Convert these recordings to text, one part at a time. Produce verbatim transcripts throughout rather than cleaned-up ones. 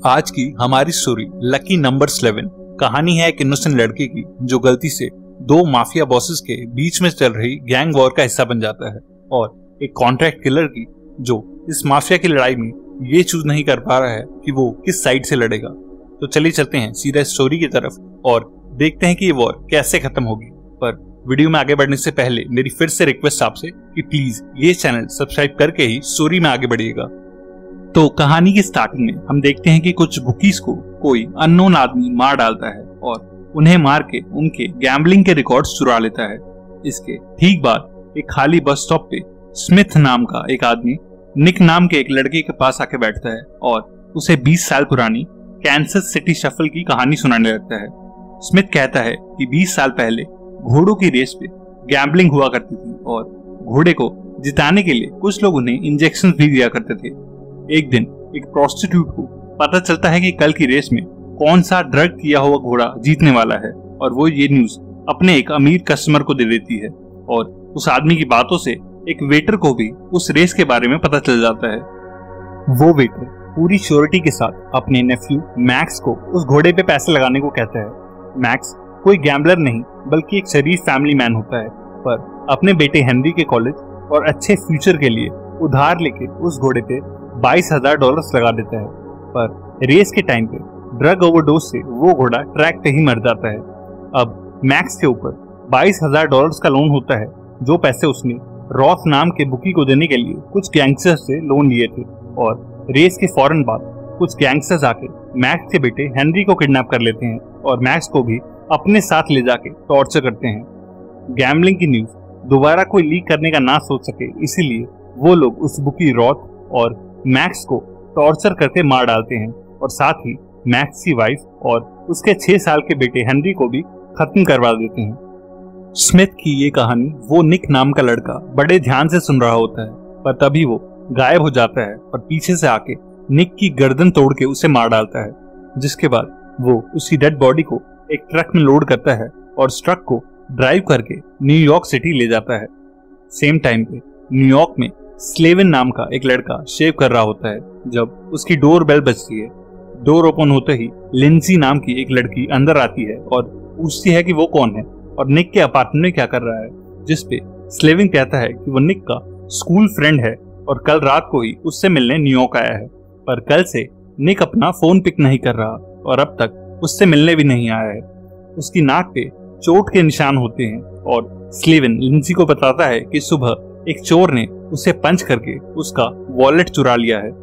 आज की हमारी स्टोरी लकी नंबर इलेवन कहानी है एक इनोसेंट लड़के की जो गलती से दो माफिया बॉसेस के बीच में चल रही गैंग वॉर का हिस्सा बन जाता है और एक कॉन्ट्रैक्ट किलर की जो इस माफिया की लड़ाई में ये चूज नहीं कर पा रहा है कि वो किस साइड से लड़ेगा। तो चलिए चलते हैं सीधा स्टोरी की तरफ और देखते हैं कि ये वॉर कैसे खत्म होगी। पर वीडियो में आगे बढ़ने से पहले मेरी फिर से रिक्वेस्ट आपसे कि प्लीज ये चैनल सब्सक्राइब करके ही स्टोरी में आगे बढ़िएगा। तो कहानी की स्टार्टिंग में हम देखते हैं कि कुछ बुकीज को कोई अननोन आदमी मार डालता है और उन्हें मार के उनके गैम्बलिंग के रिकॉर्ड्स चुरा लेता है। इसके ठीक बाद एक खाली बस स्टॉप पे स्मिथ नाम का एक आदमी निक नाम के एक लड़के के पास आके बैठता है और उसे बीस साल पुरानी कैंसस सिटी शफल की कहानी सुनाने लगता है। स्मिथ कहता है कि बीस साल पहले घोड़ों की रेस पे गैम्बलिंग हुआ करती थी और घोड़े को जिताने के लिए कुछ लोग उन्हें इंजेक्शन भी दिया करते थे। एक दिन एक प्रोस्टिट्यूट को पता चलता है कि कल की रेस में कौन सा ड्रग किया हुआ घोड़ा जीतने वाला है और वो ये न्यूज अपने एक अमीर कस्टमर को दे देती है और उस आदमी की बातों से एक वेटर को भी उस रेस के बारे में पता चल जाता है। वो वेटर पूरी श्योरिटी के साथ अपने नेफ्यू मैक्स को उस घोड़े पे पैसे लगाने को कहता है। मैक्स कोई गैम्बलर नहीं बल्कि एक शरीफ फैमिली मैन होता है, पर अपने बेटे हेनरी के कॉलेज और अच्छे फ्यूचर के लिए उधार लेके उस घोड़े पे बाईस हजार डॉलर लगा देता है। पर रेस के टाइम पे ड्रग ओवरडोज से वो घोड़ा ट्रैक पे ही मर जाता है। अब मैक्स के ऊपर बाईस हजार डॉलर का लोन होता है, जो पैसे उसने रॉस नाम के बुकी को देने के लिए कुछ गैंगस्टर्स से लोन लिए थे। और रेस के फौरन बाद कुछ गैंगस्टर्स आके मैक्स के बेटे हेनरी को किडनैप कर लेते हैं और मैक्स को भी अपने साथ ले जाके टॉर्चर करते हैं। गैम्बलिंग की न्यूज दोबारा कोई लीक करने का ना सोच सके, इसीलिए वो लोग उस बुकी रॉथ और मैक्स को टॉर्चर करके मार डालते हैं और साथ ही मैक्स की वाइफ और उसके छह साल के बेटे हेनरी को भी खत्म करवा देते हैं। स्मिथ की ये कहानी वो निक नाम का लड़का बड़े ध्यान से सुन रहा होता है, पर तभी वो गायब हो जाता है और पीछे से आके निक की गर्दन तोड़ के उसे मार डालता है, जिसके बाद वो उसकी डेड बॉडी को एक ट्रक में लोड करता है और उस ट्रक को ड्राइव करके न्यूयॉर्क सिटी ले जाता है। सेम टाइम पे न्यूयॉर्क में स्लेविन नाम का एक लड़का शेव कर रहा होता है जब उसकी डोर बेल बजती है। डोर ओपन होते ही लिंजी नाम की एक लड़की अंदर आती है और पूछती है कि वो कौन है और निक के अपार्टमेंट में क्या कर रहा है, जिसपे स्लेविन कहता है कि वो निक का स्कूल फ्रेंड है और कल रात को ही उससे मिलने न्यूयॉर्क आया है, पर कल से निक अपना फोन पिक नहीं कर रहा और अब तक उससे मिलने भी नहीं आया है। उसकी नाक पे चोट के निशान होते हैं और स्लेविन लिंजी को बताता है कि सुबह एक चोर ने उसे पंच करके उसका वॉलेट चुरा लिया है।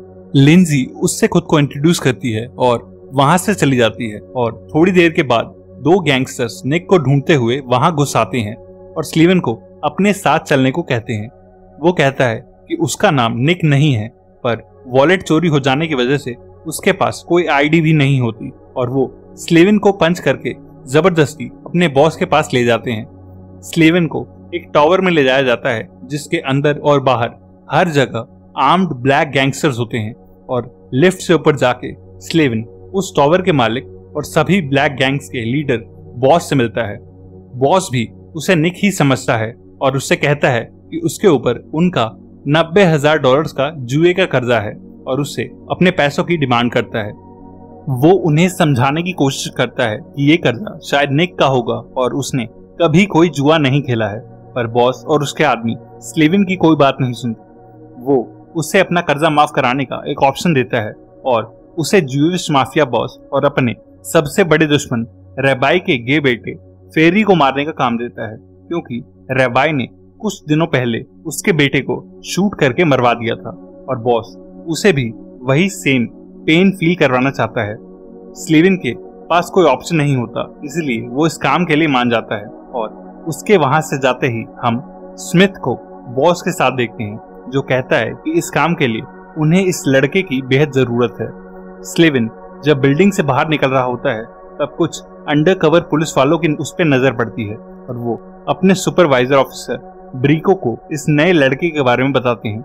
लिंजी उससे खुद को इंट्रोड्यूस करती है और वहां से चली जाती है और थोड़ी देर के बाद दो गैंगस्टर्स निक को ढूंढते हुए वहां घुस आते हैं और स्लीवन को अपने साथ चलने को कहते हैं। वो कहता है कि उसका नाम निक नहीं है, पर वॉलेट चोरी हो जाने की वजह से उसके पास कोई आईडी भी नहीं होती और वो स्लीवन को पंच करके जबरदस्ती अपने बॉस के पास ले जाते हैं। स्लीवन को एक टावर में ले जाया जाता है जिसके अंदर और बाहर हर जगह आर्म्ड ब्लैक गैंगस्टर्स होते हैं और लिफ्ट से ऊपर जाके स्लेविन उस टावर के मालिक और सभी ब्लैक गैंग्स के लीडर बॉस से मिलता है। बॉस भी उसे निक ही समझता है और उससे कहता है कि उसके ऊपर उनका नब्बे हजार डॉलर का जुए का कर्जा है और उससे अपने पैसों की डिमांड करता है। वो उन्हें समझाने की कोशिश करता है कि ये कर्जा शायद निक का होगा और उसने कभी कोई जुआ नहीं खेला है, पर बॉस और उसके आदमी स्लेविन की कोई बात नहीं सुनते। वो उसे अपना कर्जा माफ कराने का एक ऑप्शन देता है और उसे ज्यूइश माफिया बॉस और अपने सबसे बड़े दुश्मन रेबाई के गे बेटे फेरी को मारने का काम देता है, क्योंकि रेबाई ने कुछ दिनों पहले उसके बेटे को शूट करके मरवा दिया था और बॉस उसे भी वही सेम पेन फील करवाना चाहता है। स्लेविन के पास कोई ऑप्शन नहीं होता, इसलिए वो इस काम के लिए मान जाता है और उसके वहां से जाते ही हम स्मिथ को बॉस के साथ देखते हैं, जो कहता है कि इस काम के लिए उन्हें इस लड़के की बेहद जरूरत है। स्लेविन जब बिल्डिंग से बाहर निकल रहा होता है तब कुछ अंडरकवर पुलिस वालों की उस पर नजर पड़ती है और वो अपने सुपरवाइजर ऑफिसर ब्रिको को इस नए लड़के के बारे में बताते हैं।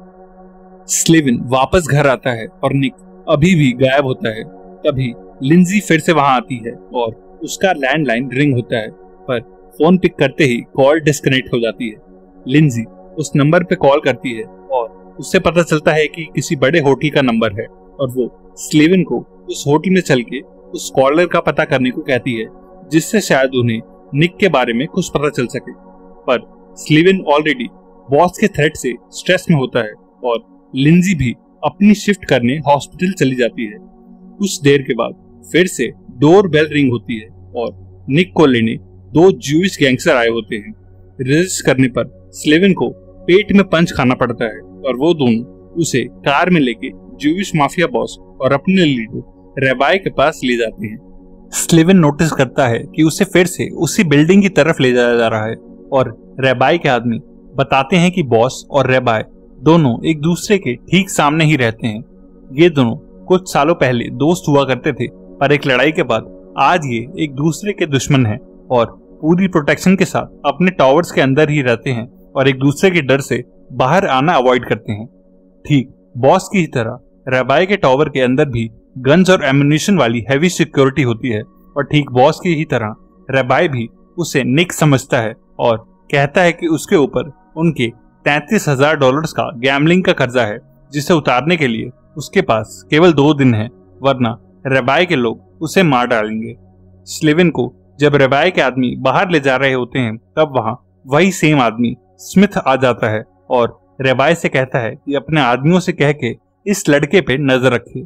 स्लेविन वापस घर आता है और निक अभी भी गायब होता है। तभी लिंजी फिर से वहां आती है और उसका लैंडलाइन रिंग होता है, पर फोन पिक करते ही कॉल डिस्कनेक्ट हो जाती है। लिंजी उस नंबर पे कॉल करती है और उससे पता चलता है कि किसी बड़े होटल का नंबर है और वो स्लीवन को उस होटल में चल के उस कॉलर का पता करने को कहती है, जिससे शायद उन्हें निक के बारे में कुछ पता चल सके। पर स्लीवन ऑलरेडी बॉस के थ्रेट से स्ट्रेस में होता है और लिंजी भी अपनी शिफ्ट करने हॉस्पिटल चली जाती है। कुछ देर के बाद फिर से डोर बेल रिंग होती है और निक को लेने दो ज्यूइश गैंगस्टर आए होते हैं। रेजिस्ट करने पर स्लीवन को पेट में पंच खाना पड़ता है और वो दोनों उसे कार में लेके ज्यूइश माफिया बॉस और अपने लीडर रेबाई के पास ले जाते हैं। स्लीवन नोटिस करता है कि उसे फिर से उसी बिल्डिंग की तरफ ले जाया जा रहा है और रेबाई के आदमी बताते हैं कि बॉस और रेबाई दोनों एक दूसरे के ठीक सामने ही रहते हैं। ये दोनों कुछ सालों पहले दोस्त हुआ करते थे, पर एक लड़ाई के बाद आज ये एक दूसरे के दुश्मन हैं और पूरी प्रोटेक्शन के साथ अपने टावर्स के अंदर ही रहते हैं और एक दूसरे के डर से बाहर आना अवॉइड करते हैं। ठीक बॉस की ही तरह रेबाई के टावर के अंदर भी गन्स और एम्यूनिशन वाली हैवी सिक्योरिटी होती है और ठीक बॉस की ही तरह रेबाई भी उसे निक समझता है और कहता है कि उसके ऊपर उनके तैंतीस हजार डॉलर्स का गैम्बलिंग का कर्जा है, जिसे उतारने के लिए उसके पास केवल दो दिन है, वरना रेबाई के लोग उसे मार डालेंगे। स्लीवन को जब रेबाई के आदमी बाहर ले जा रहे होते हैं तब वहां वही सेम आदमी स्मिथ आ जाता है और रेबाई से कहता है कि अपने आदमियों से कह के इस लड़के पे नजर रखे।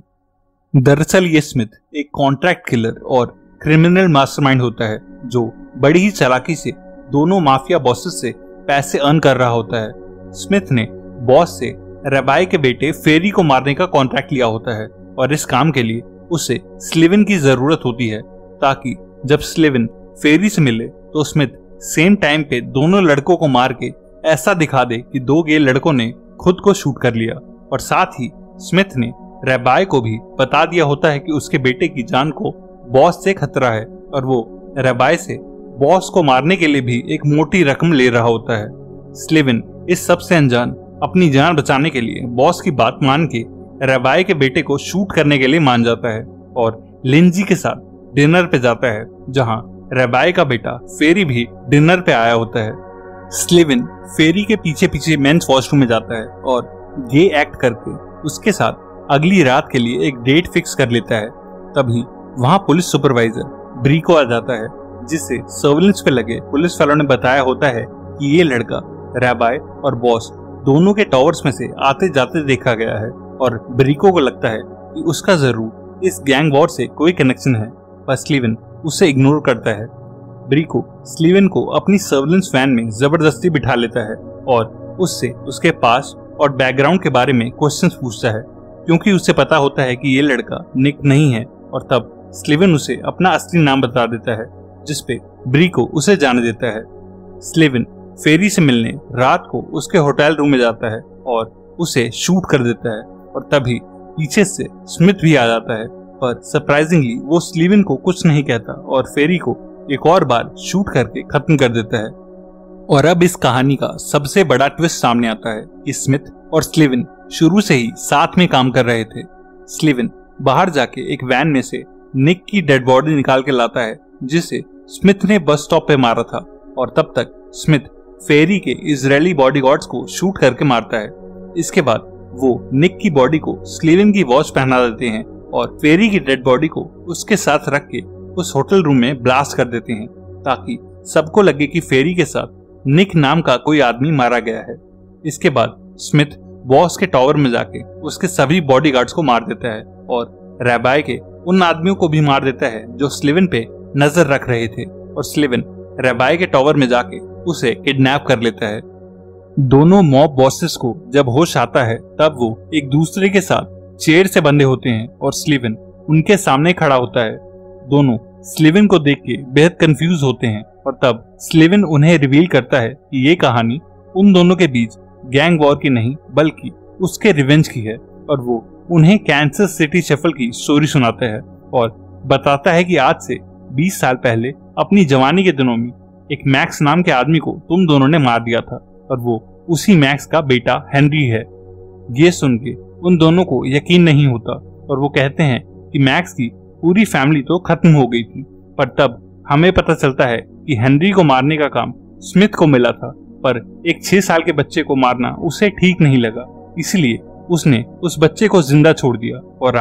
दरअसल ये स्मिथ एक कॉन्ट्रैक्ट किलर और क्रिमिनल मास्टरमाइंड होता है जो बड़ी ही चालाकी से दोनों माफिया बॉसेस से पैसे अर्न कर रहा होता है। स्मिथ ने बॉस से रेबाई के बेटे फेरी को मारने का कॉन्ट्रैक्ट लिया होता है और इस काम के लिए उसे स्लीवन की जरूरत होती है, ताकि जब स्लीवन फेरी से मिले तो स्मिथ सेम टाइम पे दोनों लड़कों को मार के ऐसा दिखा दे कि दो गे लड़कों ने खुद को शूट कर लिया। और साथ ही स्मिथ ने रेबाई को भी बता दिया होता है कि उसके बेटे की जान को बॉस से खतरा है और वो रेबाई से बॉस को मारने के लिए भी एक मोटी रकम ले रहा होता है। स्लीवन इस सब से अनजान अपनी जान बचाने के लिए बॉस की बात मान के रेबाई के बेटे को शूट करने के लिए मान जाता है और लिंजी के साथ डिनर पे जाता है, जहां रेबाई का बेटा फेरी भी डिनर पे आया होता है। स्लीवन फेरी के पीछे पीछे मेंस वॉशरूम में जाता है और गे एक्ट करके उसके साथ अगली रात के लिए एक डेट फिक्स कर लेता है। तभी वहां पुलिस सुपरवाइजर ब्रीको आ जाता है, जिसे सर्विलेंस पे लगे पुलिस वालों ने बताया होता है कि ये लड़का रेबाई और बॉस दोनों के टावर्स में से आते जाते देखा गया है और ब्रीको को लगता है कि उसका जरूर इस गैंग वॉर से कोई कनेक्शन है, पर स्लीवन उसे इग्नोर करता है। ब्रीको स्लीवन को अपनी सर्विलेंस वैन में जबरदस्ती बिठा लेता है और उससे उसके पास और बैकग्राउंड के बारे में क्वेश्चंस पूछता है, क्योंकि उसे पता होता है कि ये लड़का निक नहीं है। और तब स्लीवन उसे अपना असली नाम बता देता है, जिसपे ब्रीको उसे जाने देता है। स्लीवन फेरी से मिलने रात को उसके होटल रूम में जाता है और उसे शूट कर देता है और तभी पीछे से स्मिथ भी आ जाता है, पर सरप्राइजिंगली वो स्लीवन को कुछ नहीं कहता और फेरी को एक और बार शूट करके खत्म कर देता है। और अब इस कहानी का सबसे बड़ा ट्विस्ट सामने आता है कि स्मिथ और स्लीवन शुरू से ही साथ में काम कर रहे थे। स्लीवन बाहर जाके एक वैन में से निक की डेड बॉडी निकाल के लाता है, जिसे स्मिथ ने बस स्टॉप पे मारा था, और तब तक स्मिथ फेरी के इजरायली बॉडीगार्ड्स को शूट करके मारता है। इसके बाद वो निक की बॉडी को स्लीवन की वॉच पहना देते हैं और फेरी की डेड बॉडी को उसके साथ रख के उस होटल रूम में ब्लास्ट कर देते हैं, ताकि सबको लगे कि फेरी के साथ निक नाम का कोई आदमी मारा गया है। इसके बाद स्मिथ बॉस के टावर में जाके उसके सभी बॉडीगार्ड्स को मार देता है और रेबाई के उन आदमियों को भी मार देता है जो स्लीवन पे नजर रख रहे थे, और स्लीवन रेबाई के टावर में जाके उसे किडनैप कर लेता है। दोनों मॉब बॉसेस को जब होश आता है तब वो एक दूसरे के साथ चेयर से बंधे होते हैं और स्लीवन उनके सामने खड़ा होता है। दोनों स्लीवन को देख के बेहद कंफ्यूज होते हैं और तब स्लीवन उन्हें रिवील करता है कि ये कहानी उन दोनों के बीच गैंग वॉर की नहीं बल्कि उसके रिवेंज की है, और वो उन्हें कैंसस सिटी शफल की स्टोरी सुनाता है और बताता है कि आज से बीस साल पहले अपनी जवानी के दिनों में एक मैक्स नाम के आदमी को तुम दोनों ने मार दिया था और वो उसी मैक्स का बेटा हेनरी है। ये सुन के उन दोनों को यकीन नहीं होता और वो कहते हैं कि मैक्स की पूरी फैमिली तो खत्म हो गई थी, पर तब हमें पता चलता है कि हेनरी को मारने का काम स्मिथ को मिला था, पर एक छह साल के बच्चे को मारना उसे ठीक नहीं लगा, इसलिए उसने उस बच्चे को जिंदा छोड़ दिया और आज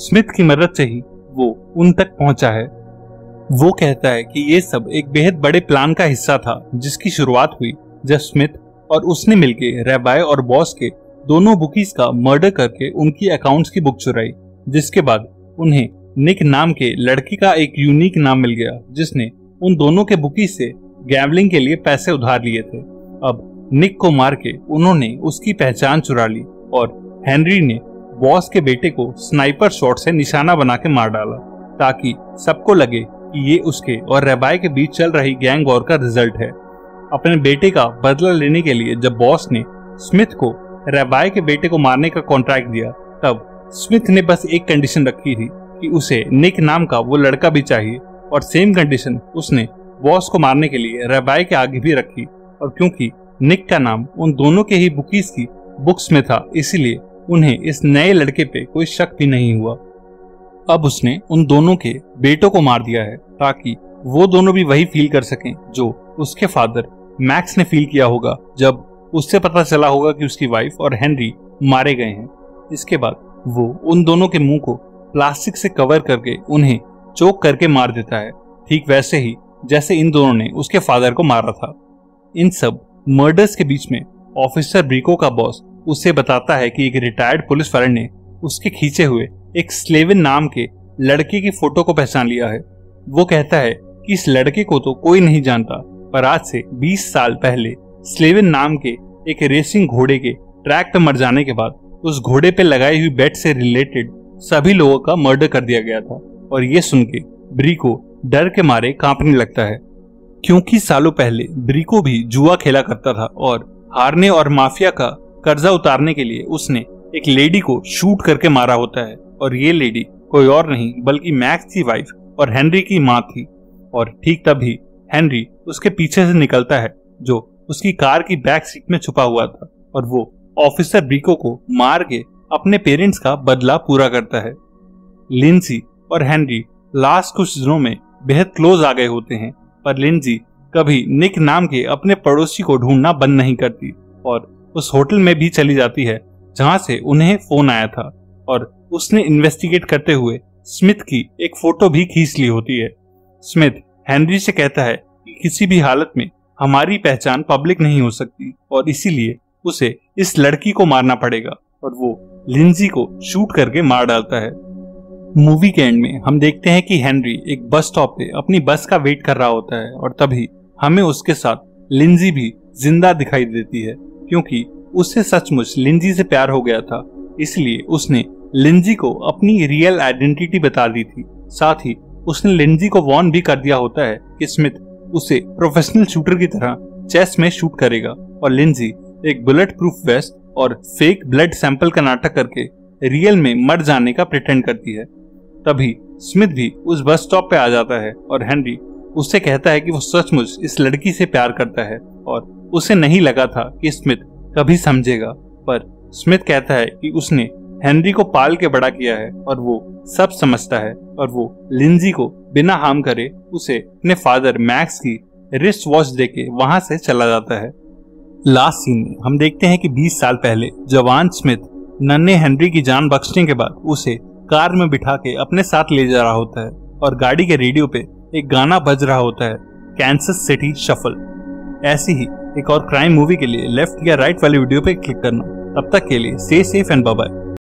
स्मिथ की मदद से ही वो उन तक पहुंचा है। वो कहता है कि ये सब एक बेहद बड़े प्लान का हिस्सा था जिसकी शुरुआत हुई जब स्मिथ और उसने मिलकर रैबाय और बॉस के दोनों बुकीज का मर्डर करके उनकी अकाउंट्स की बुक चुराई, जिसके बाद उन्हें निक नाम के लड़की का एक यूनिक नाम मिल गया जिसने उन दोनों के बुकीज से गैम्बलिंग के लिए पैसे उधार लिए थे। अब निक को मार के उन्होंने उसकी पहचान चुरा ली और हेनरी ने बॉस के बेटे को स्नाइपर शॉट से निशाना बना के मार डाला ताकि सबको लगे कि ये उसके और रैबाय के बीच चल रही गैंग वॉर का रिजल्ट है। अपने बेटे का बदला लेने के लिए जब बॉस ने स्मिथ को रैबाय के बेटे को मारने का कॉन्ट्रैक्ट दिया, तब स्मिथ ने बस एक कंडीशन रखी थी कि उसे निक नाम का वो लड़का भी चाहिए, और सेम कंडीशन उसने बॉस को मारने के लिए रैबाय के आगे भी रखी। और क्योंकि निक का नाम उन दोनों के ही बुकीज की बुक्स में था, इसीलिए उन्हें इस नए लड़के पे कोई शक भी नहीं हुआ। अब उसने उन दोनों के बेटों को मार दिया है ताकि वो दोनों भी वही फील कर सकें जो उसके फादर मैक्स ने फील किया होगा जब उससे पता चला होगा कि उसकी वाइफ और हेनरी मारे गए हैं। इसके बाद वो उन दोनों के मुंह को प्लास्टिक से कवर करके उन्हें चोक करके मार देता है, ठीक वैसे ही जैसे इन दोनों ने उसके फादर को मारा था। इन सब मर्डर्स के बीच में ऑफिसर ब्रिको का बॉस उसे बताता है कि एक रिटायर्ड पुलिस वाले ने उसके खींचे हुए एक स्लेविन नाम के लड़के की फोटो को पहचान लिया है। वो कहता है कि इस लड़के को तो कोई नहीं जानता, पर आज से बीस साल पहले स्लेविन नाम के एक रेसिंग घोड़े के ट्रैक पे मर जाने के बाद उस घोड़े पे लगाई हुई बेट से रिलेटेड सभी लोगों का मर्डर कर दिया गया था। और ये सुन के ब्रिको डर के मारे कांपने लगता है, क्योंकि सालों पहले ब्रिको भी जुआ खेला करता था और हारने और माफिया का कर्जा उतारने के लिए उसने एक लेडी को शूट करके मारा होता है। और ये लेडी कोई और नहीं बल्कि मैक्स की वाइफ और हेनरी की माँ थी। और ठीक तभी हेनरी उसके पीछे से निकलता है जो उसकी कार की बैक सीट में छुपा हुआ था, और वो ऑफिसर ब्रिको को मार के अपने पेरेंट्स का बदला पूरा करता है। लिंसी और हेनरी लास्ट कुछ दिनों में बेहद क्लोज आ गए होते हैं, पर लिंसी कभी निक नाम के अपने पड़ोसी को ढूंढना बंद नहीं करती और उस होटल में भी चली जाती है जहां से उन्हें फोन आया था, और उसने इन्वेस्टिगेट करते हुए स्मिथ की एक फोटो भी खींच ली होती है। स्मिथ हेनरी से कहता है कि किसी भी हालत में हमारी पहचान पब्लिक नहीं हो सकती और इसीलिए उसे इस लड़की को मारना पड़ेगा, और वो लिंजी को शूट करके मार डालता है। मूवी के एंड में हम देखते हैं कि हेनरी एक बस स्टॉप पे अपनी बस का वेट कर रहा होता है, और तभी हमें उसके साथ लिंजी भी जिंदा दिखाई देती है, क्योंकि उससे सचमुच लिंजी से प्यार हो गया था, इसलिए उसने लिंजी को अपनी रियल आइडेंटिटी बता दी थी। साथ ही उसने लिंजी को वार्न भी कर दिया होता है कि स्मिथ उसे प्रोफेशनल शूटर की तरह चेस्ट में शूट करेगा, और लिंजी एक बुलेट प्रूफ वेस्ट और फेक ब्लड सैंपल का नाटक करके रियल में मर जाने का प्रिटेंड करती है। तभी स्मिथ भी उस बस स्टॉप पे आ जाता है और हेनरी उससे कहता है कि वो सचमुच इस लड़की से प्यार करता है, और उसे नहीं लगा था कि स्मिथ कभी समझेगा, पर स्मिथ कहता है कि उसने हेनरी को पाल के बड़ा किया है और वो सब समझता है, और वो लिंजी को बिना हार्म करे उसे अपने फादर मैक्स की रिस्ट वॉच देके वहां से चला जाता है। लास्ट सीन में हम देखते हैं कि बीस साल पहले जवान स्मिथ नन्हे हेनरी की जान बख्शने के बाद उसे कार में बिठा के अपने साथ ले जा रहा होता है, और गाड़ी के रेडियो पे एक गाना बज रहा होता है, कैंसस सिटी शफल। ऐसी ही एक और क्राइम मूवी के लिए लेफ्ट या राइट वाली वीडियो पे क्लिक करना। तब तक के लिए stay safe and bye bye.